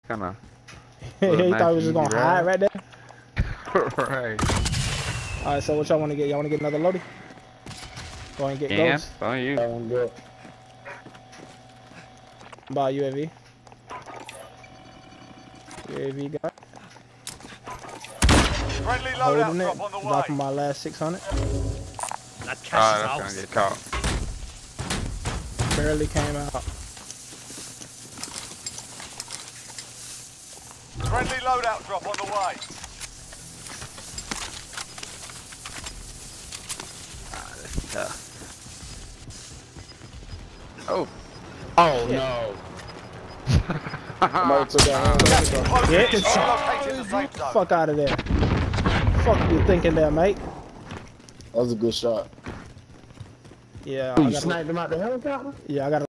Kinda. He Nice thought he was just easy gonna hide right there. Right. Alright, so what y'all wanna get? Y'all wanna get another loadie? Go ahead and get Yeah, ghosts. on you. That one good. Buy UAV. UAV got. Friendly Holding loadout it. drop on the way. Dropping my last 600. That cash is That's out. gonna get caught. Barely came out. Friendly loadout drop on the way. That's tough. Oh. Oh no. Somebody took that one. Yeah. Located the safe zone. Fuck out of there. Fuck you thinking there, mate? That was a good shot. Yeah, You sniped him out the helicopter? yeah, I gotta